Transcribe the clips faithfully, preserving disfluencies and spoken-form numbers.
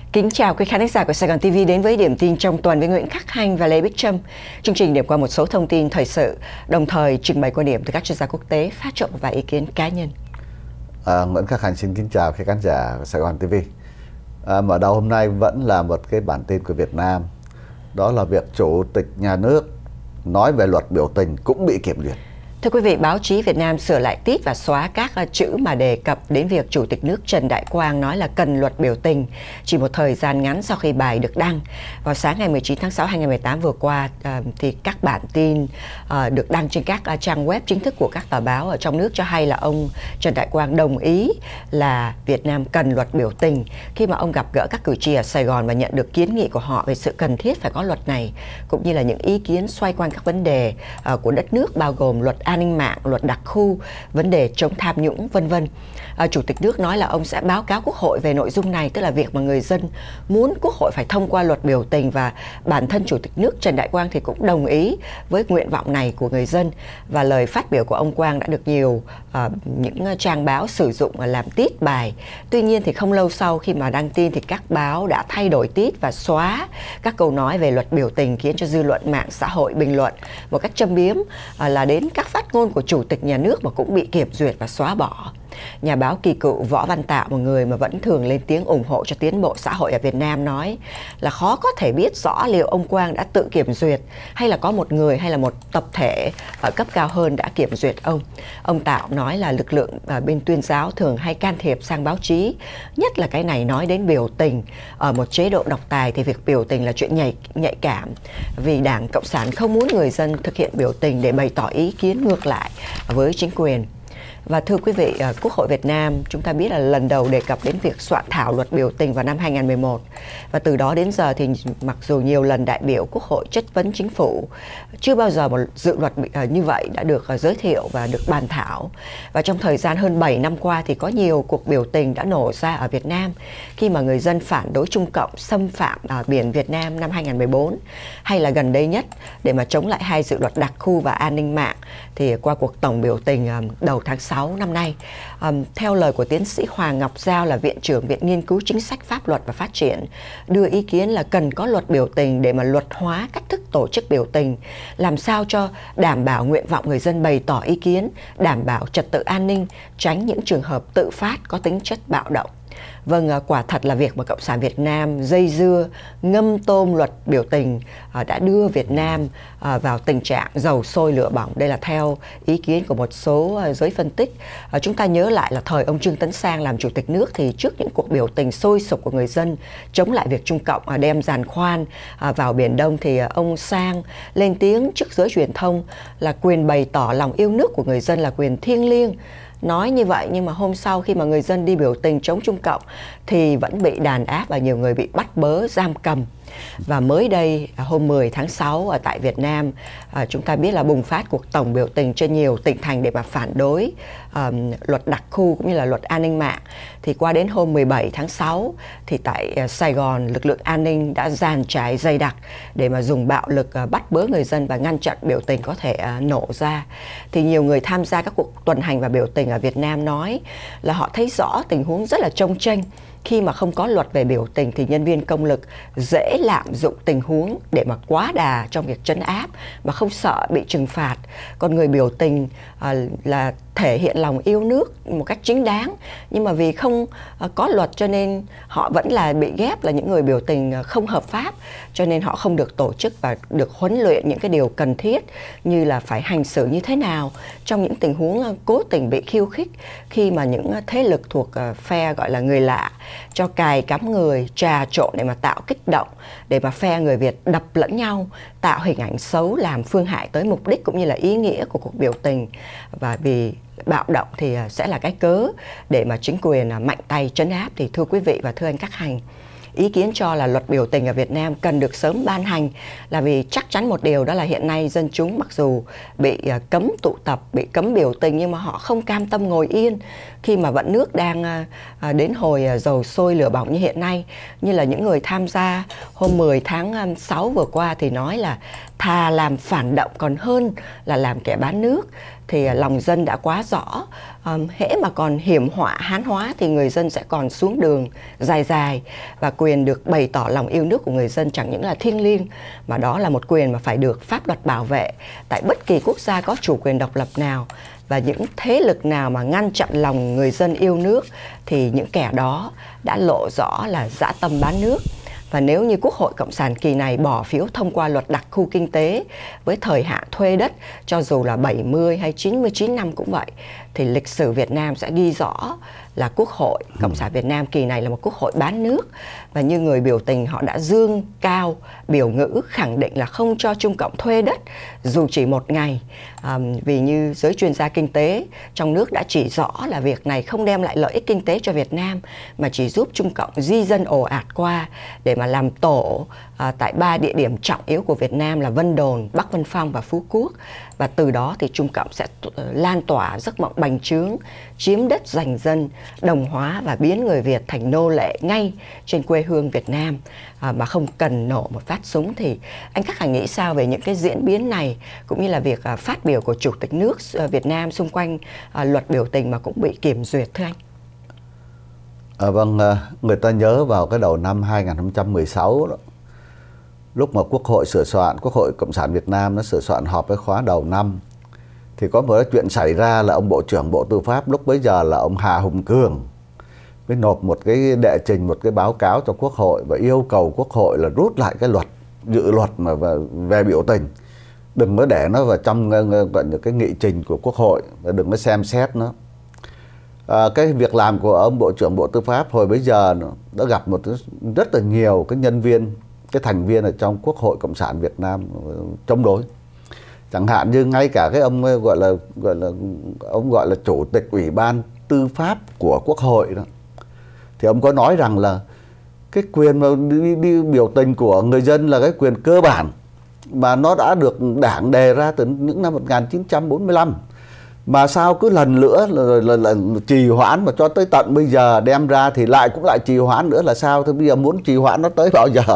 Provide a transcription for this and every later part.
Kính chào quý khán giả của Sài Gòn ti vi đến với Điểm tin trong tuần với Nguyễn Khắc Hanh và Lê Bích Trâm. Chương trình điểm qua một số thông tin thời sự, đồng thời trình bày quan điểm từ các chuyên gia quốc tế, phát trộn và ý kiến cá nhân. À, Nguyễn Khắc Hanh xin kính chào quý khán giả của Sài Gòn ti vi. À, mở đầu hôm nay vẫn là một cái bản tin của Việt Nam, đó là việc Chủ tịch Nhà nước nói về luật biểu tình cũng bị kiểm duyệt. Thưa quý vị, báo chí Việt Nam sửa lại tít và xóa các chữ mà đề cập đến việc Chủ tịch nước Trần Đại Quang nói là cần luật biểu tình chỉ một thời gian ngắn sau khi bài được đăng. Vào sáng ngày mười chín tháng sáu năm hai nghìn không trăm mười tám vừa qua, thì các bản tin được đăng trên các trang web chính thức của các tờ báo ở trong nước cho hay là ông Trần Đại Quang đồng ý là Việt Nam cần luật biểu tình khi mà ông gặp gỡ các cử tri ở Sài Gòn và nhận được kiến nghị của họ về sự cần thiết phải có luật này, cũng như là những ý kiến xoay quanh các vấn đề của đất nước bao gồm luật an ninh mạng, luật đặc khu, vấn đề chống tham nhũng, vân vân. À, Chủ tịch nước nói là ông sẽ báo cáo Quốc hội về nội dung này, tức là việc mà người dân muốn Quốc hội phải thông qua luật biểu tình, và bản thân Chủ tịch nước Trần Đại Quang thì cũng đồng ý với nguyện vọng này của người dân. Và lời phát biểu của ông Quang đã được nhiều à, những trang báo sử dụng làm tít bài. Tuy nhiên thì không lâu sau khi mà đăng tin thì các báo đã thay đổi tít và xóa các câu nói về luật biểu tình, khiến cho dư luận mạng xã hội bình luận một cách châm biếm à, là đến các phát ngôn của Chủ tịch Nhà nước mà cũng bị kiểm duyệt và xóa bỏ. Nhà báo kỳ cựu Võ Văn Tạo, một người mà vẫn thường lên tiếng ủng hộ cho tiến bộ xã hội ở Việt Nam, nói là khó có thể biết rõ liệu ông Quang đã tự kiểm duyệt hay là có một người hay là một tập thể ở cấp cao hơn đã kiểm duyệt ông. Ông Tạo nói là lực lượng bên tuyên giáo thường hay can thiệp sang báo chí, nhất là cái này nói đến biểu tình. Ở một chế độ độc tài thì việc biểu tình là chuyện nhạy, nhạy cảm, vì Đảng Cộng sản không muốn người dân thực hiện biểu tình để bày tỏ ý kiến ngược lại với chính quyền. Và thưa quý vị, Quốc hội Việt Nam chúng ta biết là lần đầu đề cập đến việc soạn thảo luật biểu tình vào năm hai nghìn không trăm mười một. Và từ đó đến giờ thì mặc dù nhiều lần đại biểu Quốc hội chất vấn chính phủ, chưa bao giờ một dự luật như vậy đã được giới thiệu và được bàn thảo. Và trong thời gian hơn bảy năm qua thì có nhiều cuộc biểu tình đã nổ ra ở Việt Nam khi mà người dân phản đối Trung Cộng xâm phạm ở biển Việt Nam năm hai nghìn không trăm mười bốn. Hay là gần đây nhất, để mà chống lại hai dự luật đặc khu và an ninh mạng, thì qua cuộc tổng biểu tình đầu tháng sáu năm nay. Um, theo lời của tiến sĩ Hoàng Ngọc Giao, là Viện trưởng Viện Nghiên cứu Chính sách Pháp luật và Phát triển, đưa ý kiến là cần có luật biểu tình để mà luật hóa cách thức tổ chức biểu tình, làm sao cho đảm bảo nguyện vọng người dân bày tỏ ý kiến, đảm bảo trật tự an ninh, tránh những trường hợp tự phát có tính chất bạo động. Vâng, quả thật là việc mà Cộng sản Việt Nam dây dưa, ngâm tôm luật biểu tình đã đưa Việt Nam vào tình trạng dầu sôi lửa bỏng. Đây là theo ý kiến của một số giới phân tích. Chúng ta nhớ lại là thời ông Trương Tấn Sang làm chủ tịch nước, thì trước những cuộc biểu tình sôi sục của người dân chống lại việc Trung Cộng đem giàn khoan vào Biển Đông, thì ông Sang lên tiếng trước giới truyền thông là quyền bày tỏ lòng yêu nước của người dân là quyền thiêng liêng. Nói như vậy nhưng mà hôm sau khi mà người dân đi biểu tình chống Trung Cộng thì vẫn bị đàn áp và nhiều người bị bắt bớ, giam cầm. Và mới đây, hôm mười tháng sáu ở tại Việt Nam, à, chúng ta biết là bùng phát cuộc tổng biểu tình trên nhiều tỉnh thành để mà phản đối um, luật đặc khu cũng như là luật an ninh mạng. Thì qua đến hôm mười bảy tháng sáu thì tại uh, Sài Gòn, lực lượng an ninh đã dàn trải dày đặc để mà dùng bạo lực uh, bắt bớ người dân và ngăn chặn biểu tình có thể uh, nổ ra. Thì nhiều người tham gia các cuộc tuần hành và biểu tình ở Việt Nam nói là họ thấy rõ tình huống rất là chông chênh. Khi mà không có luật về biểu tình thì nhân viên công lực dễ lạm dụng tình huống để mà quá đà trong việc trấn áp mà không sợ bị trừng phạt. Còn người biểu tình à, là thể hiện lòng yêu nước một cách chính đáng, nhưng mà vì không à, có luật cho nên họ vẫn là bị ghép là những người biểu tình không hợp pháp, cho nên họ không được tổ chức và được huấn luyện những cái điều cần thiết như là phải hành xử như thế nào trong những tình huống cố tình bị khiêu khích, khi mà những thế lực thuộc phe gọi là người lạ cho cài cắm người, trà trộn để mà tạo kích động, để mà phe người Việt đập lẫn nhau, tạo hình ảnh xấu làm phương hại tới mục đích cũng như là ý nghĩa của cuộc biểu tình. Và vì bạo động thì sẽ là cái cớ để mà chính quyền mạnh tay trấn áp. Thì thưa quý vị và thưa anh Khắc Hanh, ý kiến cho là luật biểu tình ở Việt Nam cần được sớm ban hành là vì chắc chắn một điều, đó là hiện nay dân chúng mặc dù bị cấm tụ tập, bị cấm biểu tình, nhưng mà họ không cam tâm ngồi yên khi mà vận nước đang đến hồi dầu sôi lửa bỏng như hiện nay. Như là những người tham gia hôm mười tháng sáu vừa qua thì nói là thà làm phản động còn hơn là làm kẻ bán nước. Thì lòng dân đã quá rõ, um, hễ mà còn hiểm họa hán hóa thì người dân sẽ còn xuống đường dài dài. Và quyền được bày tỏ lòng yêu nước của người dân chẳng những là thiêng liêng, mà đó là một quyền mà phải được pháp luật bảo vệ tại bất kỳ quốc gia có chủ quyền độc lập nào. Và những thế lực nào mà ngăn chặn lòng người dân yêu nước thì những kẻ đó đã lộ rõ là dã tâm bán nước. Và nếu như Quốc hội Cộng sản kỳ này bỏ phiếu thông qua luật đặc khu kinh tế với thời hạn thuê đất cho dù là bảy mươi hay chín mươi chín năm cũng vậy, thì lịch sử Việt Nam sẽ ghi rõ là Quốc hội Cộng sản Việt Nam kỳ này là một quốc hội bán nước. Và như người biểu tình họ đã dương cao biểu ngữ khẳng định là không cho Trung Cộng thuê đất dù chỉ một ngày. à, Vì như giới chuyên gia kinh tế trong nước đã chỉ rõ là việc này không đem lại lợi ích kinh tế cho Việt Nam, mà chỉ giúp Trung Cộng di dân ồ ạt qua để mà làm tổ à, tại ba địa điểm trọng yếu của Việt Nam là Vân Đồn, Bắc Vân Phong và Phú Quốc. Và từ đó thì Trung Cộng sẽ lan tỏa giấc mộng bành trướng, chiếm đất giành dân, đồng hóa và biến người Việt thành nô lệ ngay trên quê hương Việt Nam, à, mà không cần nổ một phát súng. Thì anh Khắc Hành nghĩ sao về những cái diễn biến này, cũng như là việc à, phát biểu của Chủ tịch nước à, Việt Nam xung quanh à, luật biểu tình mà cũng bị kiểm duyệt, thưa anh? À, vâng, người ta nhớ vào cái đầu năm hai nghìn không trăm mười sáu đó, lúc mà Quốc hội sửa soạn, Quốc hội Cộng sản Việt Nam nó sửa soạn họp với khóa đầu năm, thì có một cái chuyện xảy ra là ông Bộ trưởng Bộ Tư pháp lúc bấy giờ là ông Hà Hùng Cường mới nộp một cái đệ trình, một cái báo cáo cho Quốc hội và yêu cầu Quốc hội là rút lại cái luật, dự luật mà về, về biểu tình, đừng có để nó vào trong gọi là cái nghị trình của Quốc hội và đừng có xem xét nó. À, cái việc làm của ông Bộ trưởng Bộ Tư pháp hồi bấy giờ đã gặp một rất là nhiều cái nhân viên, cái thành viên ở trong Quốc hội Cộng sản Việt Nam chống đối. Chẳng hạn như ngay cả cái ông gọi là gọi là ông gọi là chủ tịch Ủy ban Tư pháp của Quốc hội đó, thì ông có nói rằng là cái quyền mà đi, đi biểu tình của người dân là cái quyền cơ bản mà nó đã được Đảng đề ra từ những năm một nghìn chín trăm bốn mươi lăm, mà sao cứ lần nữa là, là, là, là trì hoãn mà cho tới tận bây giờ đem ra thì lại cũng lại trì hoãn nữa là sao? Thế bây giờ muốn trì hoãn nó tới bao giờ?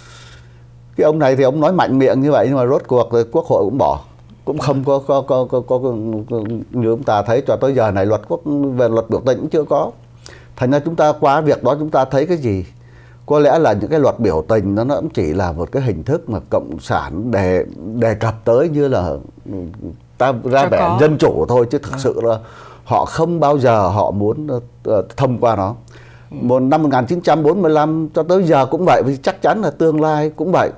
Cái ông này thì ông nói mạnh miệng như vậy nhưng mà rốt cuộc thì Quốc hội cũng bỏ, cũng không có có có có, có, có như chúng ta thấy cho tới giờ này luật quốc về luật biểu tình cũng chưa có. Thành ra chúng ta qua việc đó chúng ta thấy cái gì? Có lẽ là những cái luật biểu tình nó, nó cũng chỉ là một cái hình thức mà Cộng sản đề đề cập tới như là ta ra cho vẻ có. dân chủ thôi, chứ thực à. sự là họ không bao giờ họ muốn uh, thông qua nó. Ừ. Một năm một nghìn chín trăm bốn mươi lăm cho tới giờ cũng vậy, vì chắc chắn là tương lai cũng vậy.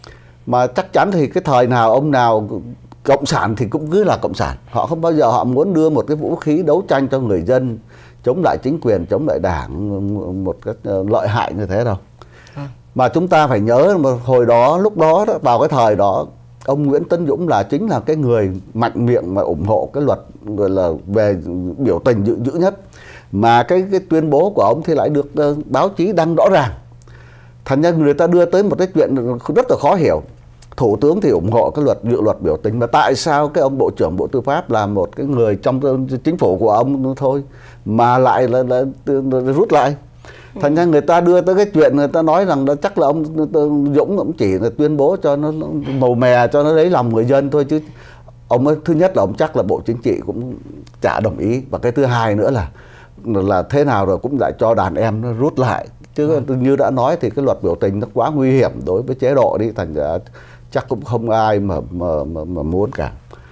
Mà chắc chắn thì cái thời nào ông nào cộng sản thì cũng cứ là cộng sản. Họ không bao giờ họ muốn đưa một cái vũ khí đấu tranh cho người dân, chống lại chính quyền, chống lại đảng một cách lợi hại như thế đâu. À. Mà chúng ta phải nhớ mà hồi đó, lúc đó, vào cái thời đó, ông Nguyễn Tấn Dũng là chính là cái người mạnh miệng mà ủng hộ cái luật gọi là về biểu tình dữ, dữ nhất. Mà cái, cái tuyên bố của ông thì lại được uh, báo chí đăng rõ ràng. Thành ra người ta đưa tới một cái chuyện rất là khó hiểu. Thủ tướng thì ủng hộ cái luật dự luật biểu tình, mà tại sao cái ông Bộ trưởng Bộ Tư pháp là một cái người trong chính phủ của ông thôi mà lại là, là, là, là rút lại? Thành ra người ta đưa tới cái chuyện người ta nói rằng là chắc là ông Dũng cũng chỉ là tuyên bố cho nó màu mè, cho nó lấy lòng người dân thôi, chứ ông ấy, thứ nhất là ông chắc là Bộ Chính trị cũng chả đồng ý, và cái thứ hai nữa là là thế nào rồi cũng lại cho đàn em nó rút lại. Chứ ừ. như đã nói thì cái luật biểu tình nó quá nguy hiểm đối với chế độ đi, thành ra chắc cũng không ai mà mà, mà, mà muốn cả.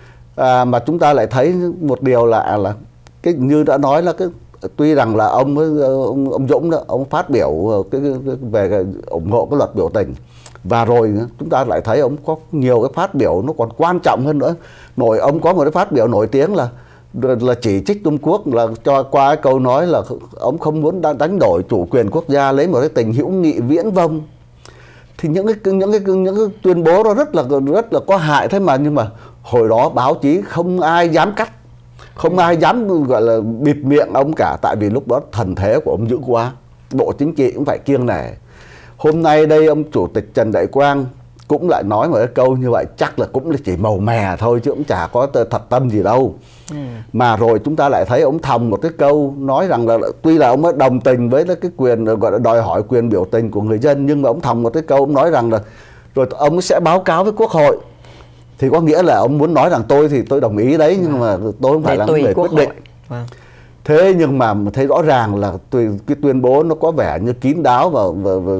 À, mà chúng ta lại thấy một điều lạ là cái như đã nói là cái tuy rằng là ông ông, ông Dũng đó, ông phát biểu cái, cái, về cái, ủng hộ cái luật biểu tình, và rồi chúng ta lại thấy ông có nhiều cái phát biểu nó còn quan trọng hơn nữa. Nổi ông có một cái phát biểu nổi tiếng là là chỉ trích Trung Quốc, là cho qua cái câu nói là ông không muốn đánh đổi chủ quyền quốc gia lấy một cái tình hữu nghị viễn vông. Thì những cái những cái những cái tuyên bố đó rất là rất là có hại thế mà, nhưng mà hồi đó báo chí không ai dám cắt, không ai dám gọi là bịt miệng ông cả, tại vì lúc đó thần thế của ông dữ quá, Bộ Chính trị cũng phải kiêng nể. Hôm nay đây ông Chủ tịch Trần Đại Quang cũng lại nói một cái câu như vậy, chắc là cũng là chỉ màu mè thôi chứ cũng chả có thật tâm gì đâu. Ừ. Mà rồi chúng ta lại thấy ông thòng một cái câu nói rằng là tuy là ông ấy đồng tình với cái quyền gọi là đòi hỏi quyền biểu tình của người dân, nhưng mà ông thòng một cái câu ông nói rằng là rồi ông sẽ báo cáo với Quốc hội Thì có nghĩa là ông muốn nói rằng tôi thì tôi đồng ý đấy, nhưng mà tôi không phải là người quyết định. Vâng. Thế nhưng mà thấy rõ ràng là cái tuyên bố nó có vẻ như kín đáo và, và, và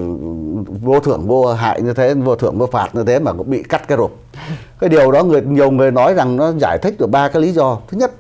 vô thưởng vô hại như thế, vô thưởng vô phạt như thế mà cũng bị cắt cái rụp. Cái điều đó người nhiều người nói rằng nó giải thích được ba cái lý do. Thứ nhất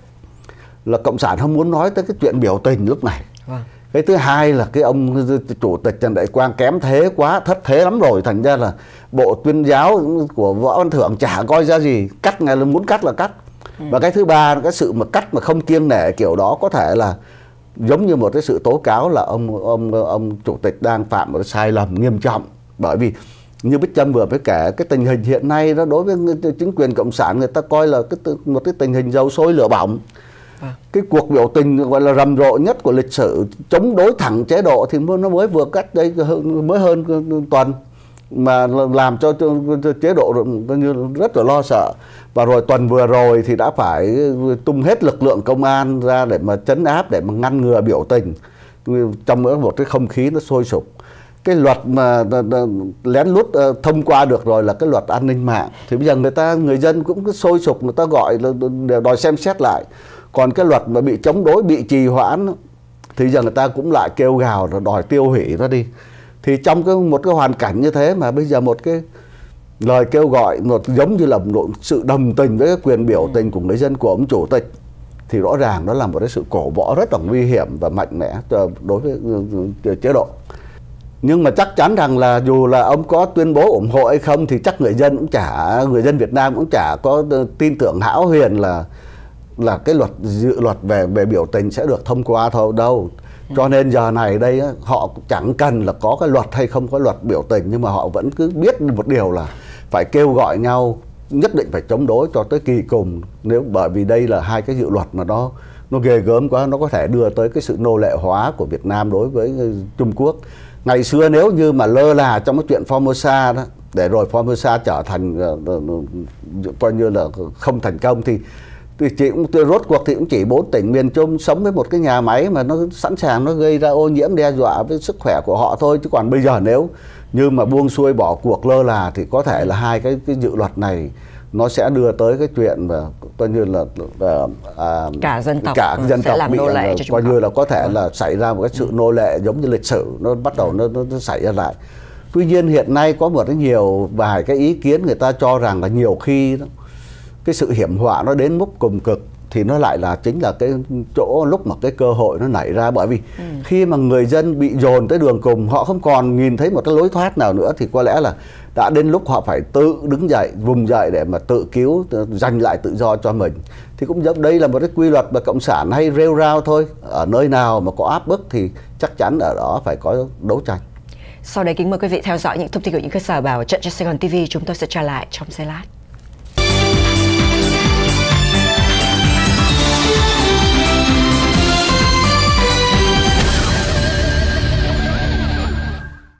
là Cộng sản không muốn nói tới cái chuyện biểu tình lúc này. Vâng. Cái thứ hai là cái ông chủ tịch Trần Đại Quang kém thế quá, thất thế lắm rồi, thành ra là Bộ Tuyên giáo của Võ Văn Thưởng chả coi ra gì, cắt ngay là muốn cắt là cắt. Ừ. Và cái thứ ba là cái sự mà cắt mà không kiêng nể kiểu đó có thể là giống như một cái sự tố cáo là ông ông ông chủ tịch đang phạm một sai lầm nghiêm trọng. Bởi vì như Bích Trâm vừa mới kể, cái tình hình hiện nay đó đối với chính quyền Cộng sản người ta coi là cái một cái tình hình dầu sôi lửa bỏng. À. Cái cuộc biểu tình gọi là rầm rộ nhất của lịch sử chống đối thẳng chế độ thì nó mới vừa cách đây mới hơn tuần, mà làm cho chế độ rất là lo sợ. Và rồi tuần vừa rồi thì đã phải tung hết lực lượng công an ra để mà trấn áp, để mà ngăn ngừa biểu tình trong một cái không khí nó sôi sục. Cái luật mà lén lút thông qua được rồi là cái luật an ninh mạng, thì bây giờ người ta người dân cũng cứ sôi sục, người ta gọi là đòi xem xét lại. Còn cái luật mà bị chống đối, bị trì hoãn thì giờ người ta cũng lại kêu gào rồi đòi tiêu hủy nó đi. Thì trong cái một cái hoàn cảnh như thế mà bây giờ một cái lời kêu gọi một giống như là một sự đồng tình với cái quyền biểu tình của người dân của ông chủ tịch, thì rõ ràng đó là một cái sự cổ võ rất là nguy hiểm và mạnh mẽ đối với chế độ. Nhưng mà chắc chắn rằng là dù là ông có tuyên bố ủng hộ hay không thì chắc người dân cũng chả người dân Việt Nam cũng chả có tin tưởng hão huyền là là cái luật dự luật về về biểu tình sẽ được thông qua thôi đâu. Cho nên giờ này đây á, họ cũng chẳng cần là có cái luật hay không có luật biểu tình, nhưng mà họ vẫn cứ biết một điều là phải kêu gọi nhau nhất định phải chống đối cho tới kỳ cùng. Nếu bởi vì đây là hai cái dự luật mà nó nó ghê gớm quá, nó có thể đưa tới cái sự nô lệ hóa của Việt Nam đối với Trung Quốc. Ngày xưa nếu như mà lơ là trong cái chuyện Formosa đó, để rồi Formosa trở thành uh, coi như là không thành công thì thì chị cũng rốt cuộc thì cũng chỉ bốn tỉnh miền Trung sống với một cái nhà máy mà nó sẵn sàng nó gây ra ô nhiễm đe dọa với sức khỏe của họ thôi. Chứ còn bây giờ nếu như mà buông xuôi bỏ cuộc lơ là thì có thể là hai cái, cái dự luật này nó sẽ đưa tới cái chuyện mà coi như là à, cả dân tộc cả dân tộc bị coi như là có thể ừ. là xảy ra một cái sự nô lệ giống như lịch sử nó bắt đầu nó, nó, nó xảy ra lại. Tuy nhiên hiện nay có một cái nhiều vài cái ý kiến người ta cho rằng là nhiều khi đó, cái sự hiểm họa nó đến mức cùng cực thì nó lại là chính là cái chỗ lúc mà cái cơ hội nó nảy ra. Bởi vì ừ. khi mà người dân bị dồn tới đường cùng, họ không còn nhìn thấy một cái lối thoát nào nữa, thì có lẽ là đã đến lúc họ phải tự đứng dậy, vùng dậy để mà tự cứu, giành lại tự do cho mình. Thì cũng giống đây là một cái quy luật mà Cộng sản hay rêu rao thôi. Ở nơi nào mà có áp bức thì chắc chắn ở đó phải có đấu tranh. Sau đây kính mời quý vị theo dõi những thông tin của những cơ sở bảo trận cho Sài Gòn ti vi, chúng tôi sẽ trở lại trong giây lát.